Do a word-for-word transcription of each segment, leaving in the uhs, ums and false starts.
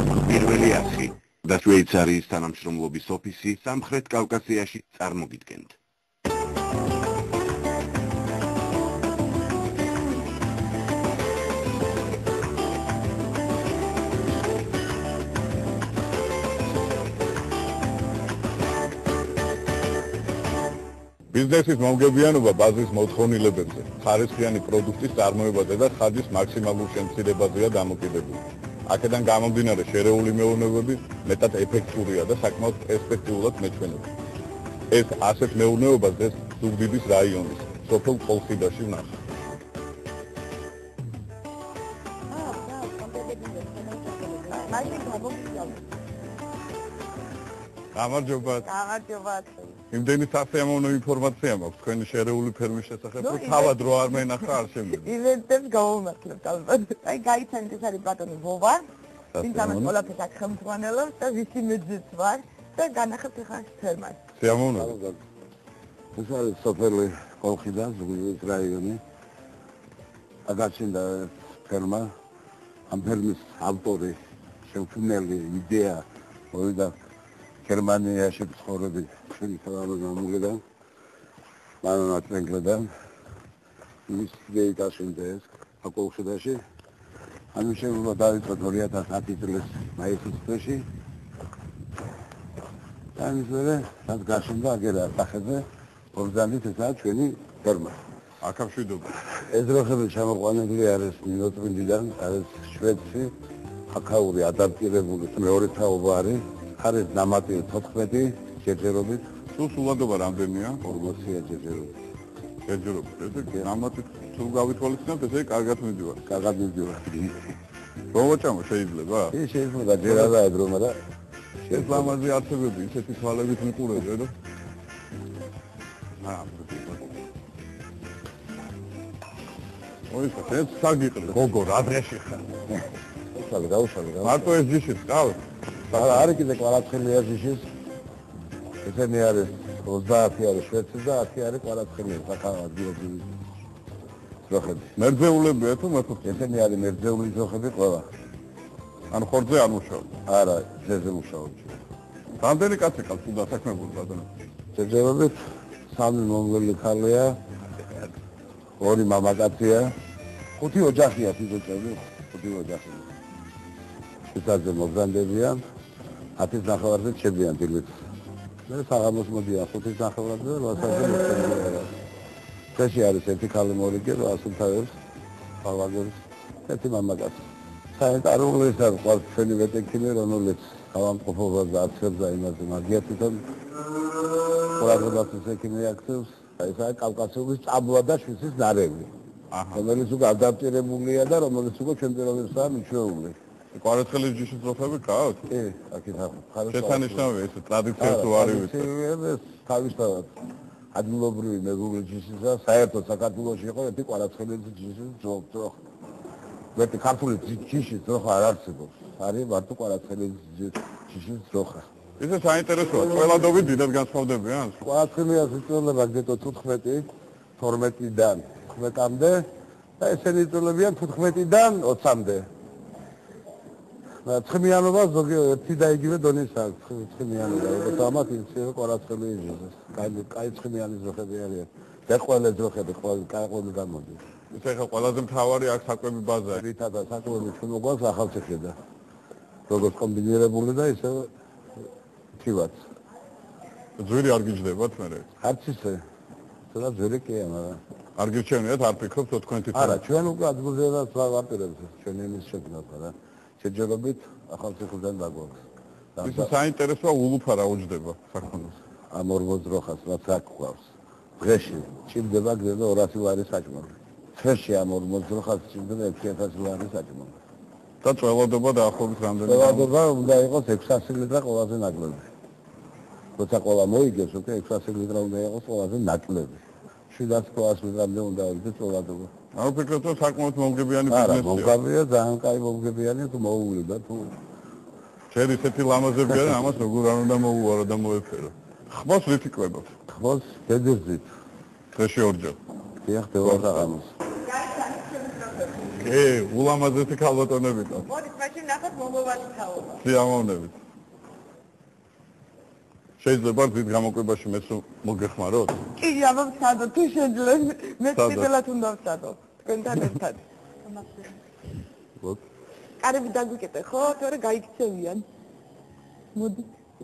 პირველი არხი და შვეიცარიის თანამშრომლობის ოფისი სამხრეთ კავკასიაში წარმოგიდგენთ. ბიზნესის მომგებიანობა ბაზრის მოთხოვნილებებზე, ხარისხიანი პროდუქტის წარმოებაზე და ხარჯის მაქსიმალურ შემცირებაზეა დამოკიდებული. აქედან გამომდინარე შერეული მეურნეობები მეტად ეფექტურია და საკმაოდ პერსპექტიულად მეჩვენება. ეს ასეთ მეურნეობას დღეს ზუგდიდის რაიონის სოფელ ყოლხიდაში ვნახავთ. გამარჯობა. გამარჯობა. იმდენი სასიამოვნო ინფორმაცია მაქვს თქვენი შერეული ფერმის შესახებ, რომ თავად რო არ მენახა არ შემიძლია. ივენტებს გავუმართლებთ ალბათ. აი გაიცანთ ეს არის ბატონი ვოვა, ვინც ამას ყველაფერს აქ ხელმძღვანელობს და ვისი მეძეც ვარ და განახებთ ახლა ფერმას. სიამოვნო. ეს არის სოფელი ყოლხიდა, ზუგდიდის რაიონი. აგაჩინდა ფერმა. ამ ფერმის ავტორი, შემქმნელი, იდეა მოვიდა გერმანიაში ცხოვრები ხელისუფლებამ მანონა ტრენგლედან ის დეიტაშინდა ეს აკოლხიდაში ამის შემდგომ დაიწყო ორი ათას ათი წლის მაისის თვეში და ის მერე რაც გაშინდა აგერა სახეზე ორგანით ესაა ჩვენი ფერმა აკავშირდება ეს როხები ჩამოყვანილი არის მინოტრინდიდან არის შვედში აკაური ადაპტირებული მეორე თაობა არის არის ნამატი თოთხმეტი ჯერჯერობით. სულ სულადობა რამდენია? ორმოცი ჯერჯერობით. ჯერჯერობით. ესე ნამატი სულ გავითვალისწინებთ, ესე კარგად მიდივარ. კარგად მიდივარ. რომოჭამო შეიძლება? ის შეიძლება ჯერა და დრო, მაგრამ ეს ლამაზი არცებები, ისეთი თვალებით მიყურებია და აა ოისა, ეს საგიყრე, გოგო, რა დღეში ხარ? უშალე, გაუშალე, გაუშალე. მარტო ეს ჯიში ყავს? არა, არის კიდე კვარაცხელი ჯიშის. ესენი არის ოცდაათი არის შვედში და ათი არის კვარაცხელი, საკავად გიოგები. ზოხები. მერძეულებია თუ მათო? ესენი არის მერძეული ზოხები ყველა. ან ხორცზე არ მუშაობ? არა, ძეზე მუშაობ. რამდენი კაცი ყავს თუ დასაქმებული ბატონო? ჯერჯერობით სამი მომვლელი ქალია, ორი მამაკაცია, ხუთი ოჯახია თვითონწევი, ხუთი ოჯახია. ისაზე მოგზანდებიან, ათის ნახევარზე ჩებიან დილით. მე საღამოს მოდიან ხუთის ნახევარზე და რვასაზე მოხდება. წეში არის ერთი ქალი მორიგე, ასულთავებს, პალაგებს, ერთი მამაკაცი. საერთაშორისო ის არის ყველა ჩვენი ვეტექიმი, რომელიც ავადმყოფობას და აცებს და იმაზე მაგია თვითონ ყურადღებას ექიმი აქცევს. აი ეს არის კავკასიონის წაბლა და შვიცის ნარევი. რომელიც უკვე ადაპტირებულია და რომელიც უკვე ჩვენ პირობებსაა მიჩვეული. კვარაცხელის ჯიშის ზოხები ყავთ? კი, აქეთ ახლა. შესანიშნავია ეს ტრადიცია თუ არ ივით. ეს თავისთავად ადგილობრივი მეგობრული ჯიშისა, საერთოდ საქართველოში იყო ერთი კვარაცხელის ჯიშის ზოხი. ერთი ქართული ჯიშის ზოხი არ არსებობს. არის მარტო კვარაცხელის ჯიშის ზოხი. ისე საინტერესოა, ყველადობით დიდად განსხვავდებიან? კვარაცხელია სიწოდება გეტო თოთხმეტი, თორმეტიდან თხმეტამდე და ესენი იწოლებიან თოთხმეტიდან ოცამდე. ცხმიანობა ზოგიერთ ერთი და იგივე დონის აქვს ცხმიანობა, როგორც ამათ ისევე კვარაცხელი იჟეს. კაი, კაი ცხმიანი ზოხები არიან. და ყველა ზოხები ყველა კაი გამოდის. ეს ახლა ყველაზე მთავარი აქ საკვები ბაზაა. რითადაც საკვები ჩვენ მოგვაქვს ახალციხედა. როგორც კომბინირებული და ისევე თივაც. ძვირი არ გიჯდებათ მერე? არც ისე. სადაც ძვირი კია, მაგრამ არ გირჩევნიათ, არ ფიქრობთ თქვენ თვითონ? არა, ჩვენ უკვე ადგილზედაც ვაპირებთ ჩვენ იმის შექმნას, მაგრამ შეჯერობით ახალციხიდან დაგვაქვს. ისე საინტერესოა ულუფა რა უჯდება საქმეს. ამ ორმოც როხას რაც აქ გვყავს. დღეში ჭირდება გზაზე ორასი ლარი საჭმელი. დღეში ამ ორმოც როხას ჭირდება ექვსი ათასი ლარი საჭმელი. და წველადობა დაახლოებით რამდენი? წველადობა უნდა იყოს ექვსასი ლიტრა ყველაზე ნაკლები. როცა ყველა მოიგებს, უკვე ექვსასი ლიტრა უნდა იყოს ყველაზე ნაკლები. შვიდასი ლიტრამდე უნდა იყოს წველადობა. არ ვფიქრობ, რომ საკმაოდ მომგებიანი არა, ბიზნესია. მომგებია, ძალიან კაი მომგებიანი, თუ მოუვლიდა, თუ შენ ისეთი ლამაზები არა, ამას როგორ არ უნდა მოუვარო და მოეფერო. ხმოს რით იკვებოთ? ხმოს დედუზით. დღეში ორჯერ. დიახ, დევარ საღამოს. კი, ულამაზესი ქალბატონები ყავს. მოდი, მაშინ ნახოთ მომავალი თაობა. სიამოვნებით. შეიძლება დიდ გამოკვებაში მეც მოგეხმაროთ? კი, აბა ვცადო, თუ შეძლებს, მე ცდილად უნდა ვცადო. თქვენთან ერთად. ვოთ. კარები დაგვიკეთე, ხო? თორე გაიქცევიან. მოდი.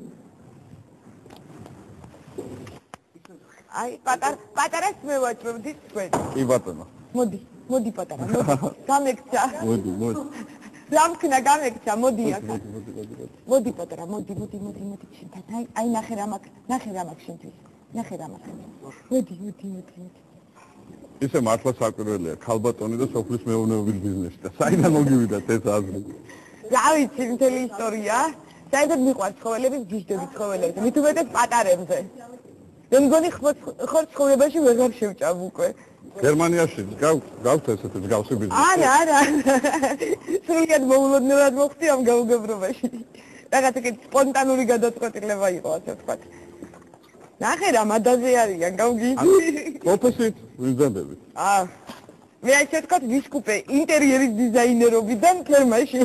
აი, პატარა, პატარას მე ვაჭრობდი თქვენ. კი ბატონო. მოდი, მოდი პატარა, მოდი. გამეკცა. მოდი, მოდი. რამქნა გამეკცა, მოდი აქ. მოდი პატარა, მოდი, მოდი, მოდი, მოდი შენთან. აი, აი ნახე რა მაქვს, ნახე რა მაქვს შენთვის. ნახე რა მაქვს. მოდი, მოდი, მოდი, მოდი. ისე მართლა საკვირველია, ქალბატონი და სოფლის მეურნეობის ბიზნესი და საიდან მოგივიდათ ეს აზრი? რა ვიცი, მთელი ისტორია. საერთოდ მიყვარს ცხოველების ჯიშდები ცხოველებზე, მით უმეტეს პატარებზე. მე მგონი ხორ ცხოვრებაში ვეღარ შევჭამ უკვე. გერმანიაში გავთ ესეთი მსგავსი ბიზნესი? არა, არა. სრულიად მოულოდნელად მოხდი ამ გაუგებრობაში. რაღაც ეგეთი სპონტანური გადაწყვეტილება იყო, ასე ვთქვათ. ნახე რა მადაზე არიან, გავგიჟდი. პროფესიით ვიზრდებით. აა მე ასე ვთქვათ ვისკუპე ინტერიერის დიზაინერობიდან ფერმაში.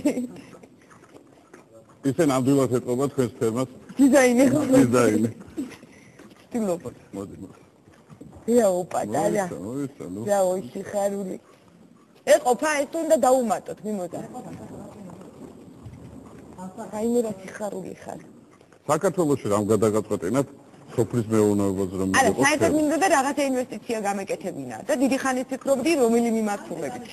ისე ნამდვილად ეტყობა თქვენს ფერმას დიზაინერი. დიზაინი. სტილობა. მოდი, მოდი. იაო პატარა. იაო სიხარული. ეყოფა ეს უნდა დაუმატოთ, მიმოდა. აი მე რა სიხარული ხარ. საქართველოში რამ გადაგაწყვეტინათ სოფლის მეურნეობაზე რომ არა, საერთოდ მინდოდა რაღაცა ინვესტიცია გამეკეთებინა და დიდი ხანი ვფიქრობდი რომელი მიმართულებით.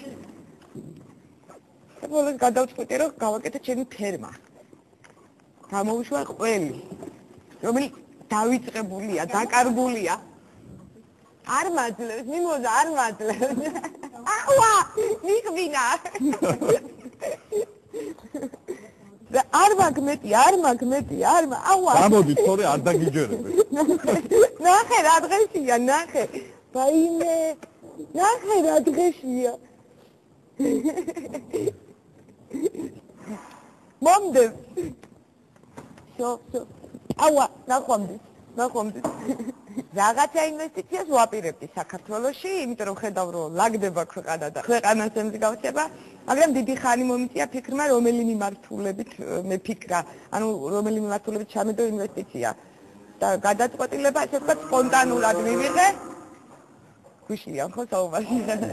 და ბოლოს გადავწყვიტე რომ გავაკეთე ჩემი ფერმა. გამოვიშვა ყველი, რომელიც დავიწყებულია, დაკარგულია. არ მაძლევს, მიმოძა, არ მაძლევს. აუა, მიყვინა. და არ მაგმეტი, არ მაგმეტი, არ აუა. გამოდი, თორე არ დაგიჯერებე. ნახე რა დღესია, ნახე. ბაიმე, ნახე რა დღესია. მომდე. შო, შო. აუა, ნახვამდი, ნახვამდი. რაღაცა ინვესტიციას ვაპირებდი საქართველოში, იმიტომ რომ ხედავ რომ ლაგდება ქვეყანა და ქვეყანას ემსგავსება, მაგრამ დიდი ხანი მომიწია ფიქრმა რომელი მიმართულებით მე ფიქრა, ანუ რომელი მიმართულებით ჩამედო ინვესტიცია. და გადაწყვეტილება ასე ვთქვათ სპონტანურად მივიღე. გუშინიან ხო საუბარი.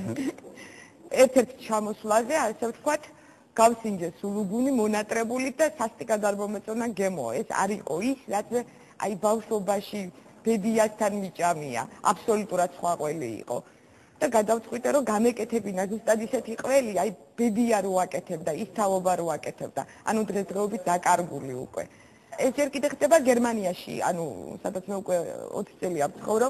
ერთ-ერთ ჩამოსვლაზე ასე ვთქვათ გავსინჯე სულუგუნი მონატრებული და სასტიკად არ მომეწონა გემო. ეს არ იყო ის, რაც აი ბავშვობაში ბედიასთან მიჭამია, აბსოლუტურად სხვა ყველი იყო. და გადავწყვიტე რომ გამეკეთებინა ზუსტად ისეთი ყველი, აი ბედია რო აკეთებდა, ის თაობა რო აკეთებდა, ანუ დღესდღეობით დაკარგული უკვე. ეს ჯერ კიდე ხდება გერმანიაში, ანუ სადაც მე უკვე ოცი წელია ვცხოვრობ.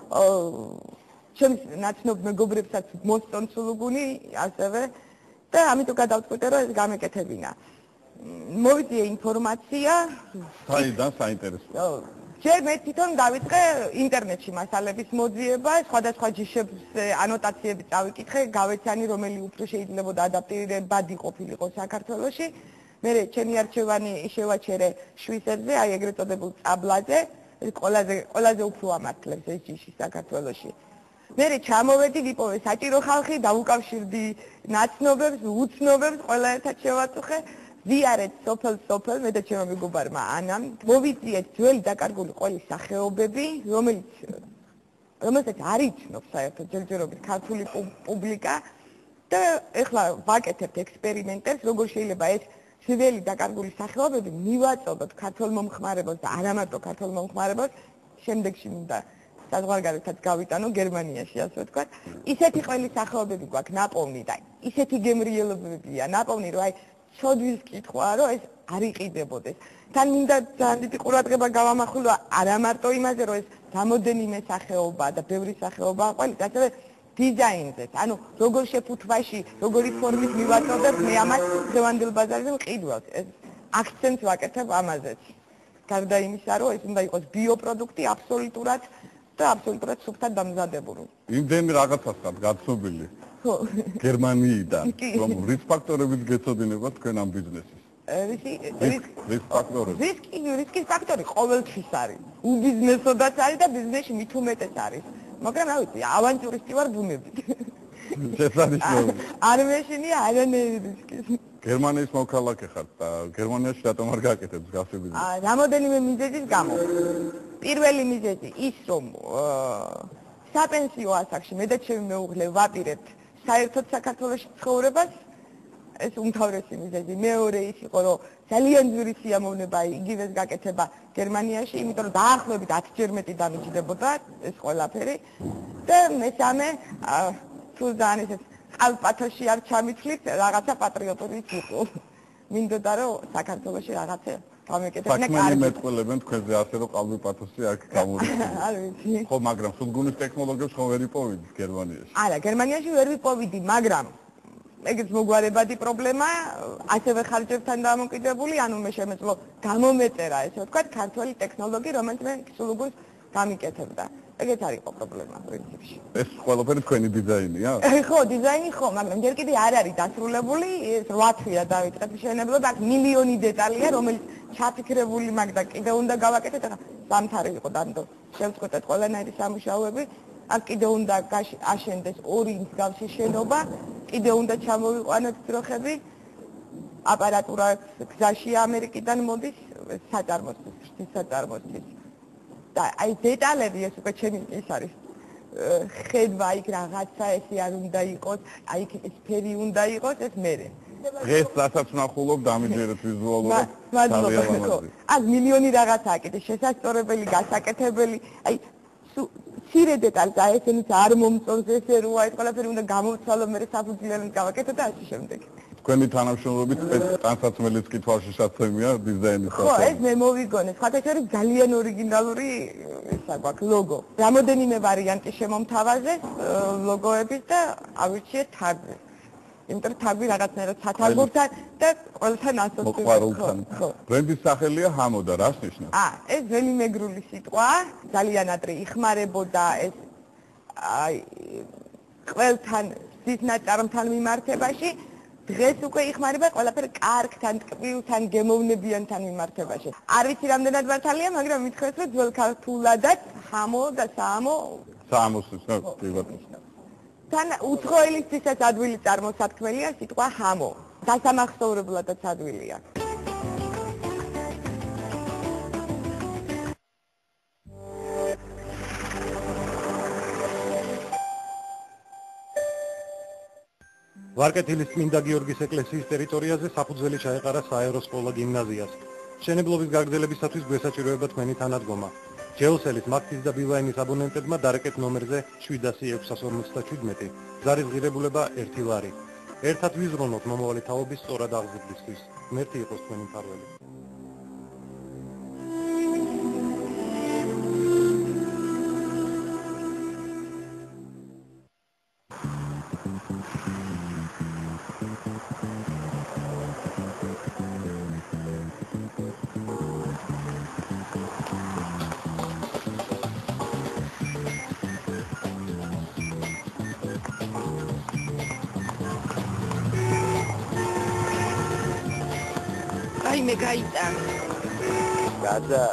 ჩემს ნაცნობ მეგობრებსაც მოსწონს სულუგუნი, ასევე და ამიტომ გადავწყვიტე რომ ეს გამეკეთებინა. მოვიძიე ინფორმაცია. საიდან საინტერესოა? ჯერ მე თვითონ დავიწყე ინტერნეტში მასალების მოძიება, სხვადასხვა ჯიშებს ანოტაციები წავიკითხე, გავეცანი რომელი უფრო შეიძლებოდა ადაპტირებადი ყოფილიყო საქართველოში. მე ჩემი არჩევანი შევაჩერე შვიცერზე, აი ეგრეთ წოდებულ წაბლაზე, ყველაზე ყველაზე უფრო ამართლებს ეს ჯიში საქართველოში. მე ჩამოვედი, ვიპოვე საჭირო ხალხი, დავუკავშირდი ნაცნობებს, უცნობებს, ყველა ერთად შევაწუხე. ვიარეთ სოფელ სოფელ მე და ჩემო მეგობარმა ანამ მოვიწიეთ ძველი დაკარგული ყველი სახეობები, რომელიც რომელსაც არ იცნობს საერთოდ ჯერჯერობით ქართული პუბლიკა და ეხლა ვაკეთებთ ექსპერიმენტებს, როგორ შეიძლება ეს ძველი დაკარგული სახეობები მივაწოდოთ ქართულ მომხმარებელს და არა მარტო ქართულ მომხმარებელს, შემდეგში მინდა საზღვარგარეთაც გავიტანო გერმანიაში, ასე ვთქვათ. ისეთი ყველი სახეობები გვაქვს ნაპოვნი და ისეთი გემრიელებებია ნაპოვნი, რომ აი ცოდვის კითხვაა, რომ ეს არ იყიდებოდეს. თან მინდა ძალიან დიდი ყურადღება გავამახვილო არა მარტო იმაზე, რომ ეს რამოდენიმე სახეობაა და ბევრი სახეობაა ყველით, ასევე დიზაინზე. ანუ როგორ შეფუთვაში, როგორი ფორმით მივაწოდებ, მე ამას დღევანდელ ბაზარზე მყიდველს. ეს აქცენტს ვაკეთებ ამაზეც. გარდა იმისა, რომ ეს უნდა იყოს ბიოპროდუქტი აბსოლუტურად და აბსოლუტურად სუფთად დამზადებული. იმდენი რაღაცას ხართ გაცნობილი. ხო. გერმანიიდან, რომ რისკ ფაქტორებით გეცოდინებათ თქვენ ამ ბიზნესის. რისკ რისკ ფაქტორები. რისკი, რისკის ფაქტორი ყოველთვის არის. უბიზნესოდაც არის და ბიზნესში მით უმეტეს არის. მაგრამ რა ვიცი, ავანტურისტი ვარ ბუნებით. შესანიშნავია. არ მეშინია არანაირი რისკი. გერმანიის მოქალაქე ხართ და გერმანიაში რატომ არ გაკეთებთ მსგავსი ბიზნესი? აა, რამოდენიმე მიზეზის გამო. პირველი მიზეზი ის, რომ საპენსიო ასაკში მე და ჩემი მეუღლე ვაპირებთ საერთოდ საქართველოში ცხოვრებას, ეს უმთავრესი მიზეზი. მეორე ის იყო, რომ ძალიან ძვირი სიამოვნება იგივეს გაკეთება გერმანიაში, იმიტომ რომ დაახლოებით ათჯერ მეტი დამიჯდებოდა ეს ყველაფერი. და მესამე, თუ ძალიან ესეც ალპათოში არ ჩამithლით, რაღაცა პატრიოტული იყო. მინდოდა რომ საქართველოში რაღაცა გამეკეთებინა კარგი. საქმენი მეტყველებენ თქვენზე ასე რომ ყალბი პათოსი არ გამორიცხდება. არ ვიცი. ხო, მაგრამ სულგუნის ტექნოლოგიებს ხო ვერ იპოვიდით გერმანიაში? არა, გერმანიაში ვერ ვიპოვიდი, მაგრამ ეგეც მოგვარებადი პრობლემა, ასევე ხარჯებთან დამოკიდებული, ანუ მე შემეძლო გამომეწერა, ესე ვთქვათ, ქართველი ტექნოლოგი, რომელიც მე სულგუნს გამიკეთებდა. ეგეც არ იყო პრობლემა პრინციპში. ეს ყველაფერი თქვენი დიზაინია? ხო, დიზაინი ხო, მაგრამ ჯერ კიდე არ არის დასრულებული, ეს რვა თვეა დავიწყეთ მშენებლობა, აქ მილიონი დეტალია, რომელიც ჩაფიქრებული მაგ და კიდე უნდა გავაკეთეთ, ახლა სამთარი იყო დანდო. შევწყვეტეთ ყველანაირი სამუშაოები, აქ კიდე უნდა აშენდეს ორი მსგავსი შენობა, კიდე უნდა ჩამოვიყვანოთ ძროხები, აპარატურა გზაშია ამერიკიდან მოდის, საწარმოსთვის, ღვთის საწარმოსთვის. და აი დეტალები ეს უკვე ჩემი ის არის ხედვა იქ რაღაცა ესე არ უნდა იყოს, აი იქ სფერი უნდა იყოს, ეს მერე. დღეს რასაც ვნახულობ დამიჯერეთ ვიზუალურად. მადლობა. აქ მილიონი რაღაცაა კიდე შესასწორებელი, გასაკეთებელი, აი ცირე დეტალს აი ესენიც არ მომწონს ესე როა ეს ყველაფერი უნდა გამოვცვალო მე საფუძვლიანად გავაკეთო და ასე შემდეგ. თქვენი თანამშრომლობით ტანსაცმელიც კი თვალშისაცემია დიზაინის ხო, ეს მე მოვიგონე. სხვათა შორის ძალიან ორიგინალური ისა გვაქვს ლოგო. რამოდენიმე ვარიანტი შემომთავაზეს ლოგოების და ავირჩიეთ თაგვი. იმიტომ რომ თაგვი რაღაცნაირად სათაგვებთან და ყველთან ასოცირდება. ხო. ბრენდის სახელია ჰამო და რას ნიშნავს? აა, ეს ძველი მეგრული სიტყვა, ძალიან ადრე იხმარებოდა ეს აი ყველთან სისნაჭარმთან მიმართებაში. დღეს უკვე იხმარება ყველაფერი კარგთან, ტკბილთან, გემოვნებიანთან მიმართებაში. არ ვიცი რამდენად მართალია, მაგრამ მithქვეს რომ ძველ ქართულადაც ჰამო და საამო საამოსის კი ბატონო. თან უცხოელისთვისაც ადვილი წარმოსათქმელია სიტყვა ჰამო. დასამახსოვრებლადაც ადვილია. ვარკეთილის წმინდა გიორგის ეკლესიის ტერიტორიაზე საფუძველი ჩაეყარა საერო სკოლა გიმნაზიას. მშენებლობის გაგრძელებისათვის გვესაჭიროება თქვენი თანადგომა. ჯეოსელის, მაქთის და ბილაინის აბონენტებმა დარეკეთ ნომერზე შვიდასი ექვსას ორმოცდაჩვიდმეტი. ზარის ღირებულება ერთი ლარი. ერთად ვიზრუნოთ მომავალი თაობის სწორად აღზრდისთვის. ღმერთი იყოს თქვენი მფარველი. აი მე გაიწარ. გადა.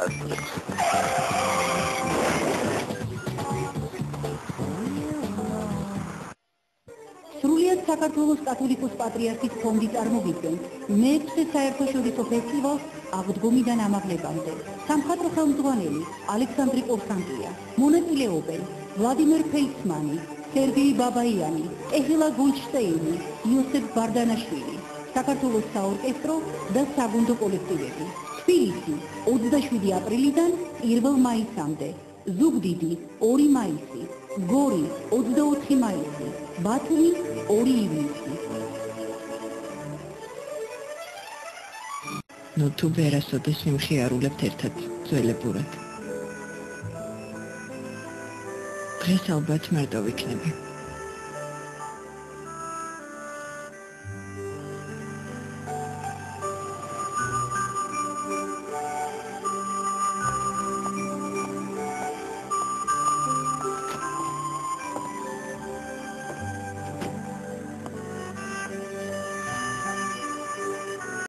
სრულიად საქართველოს კათოლიკოს პატრიარქის ფონდი წარმოგიდგენს მეექვსე საერთაშორისო ფესტივალს აღდგომიდან ამაღლებამდე. სამხატვრო ხელმძღვანელი ალექსანდრე კორსანტია, მონაწილეობენ ვლადიმერ ფეიცმანი, სერგეი ბაბაიანი, ეჰილა გოლდშტეინი, იოსებ ბარდანაშვილი, საქართველოს საორკესტრო და საგუნდო კოლექტივები. თბილისი ოცდაშვიდი აპრილიდან პირველ მაისამდე, ზუგდიდი ორი მაისი, გორი ოცდაოთხი მაისი, ბათუმი ორი ივნისი. ნუ თუ ვერასოდეს ვიმხიარულებთ ერთად ძველებურად. დღეს ალბათ მარტო ვიქნები.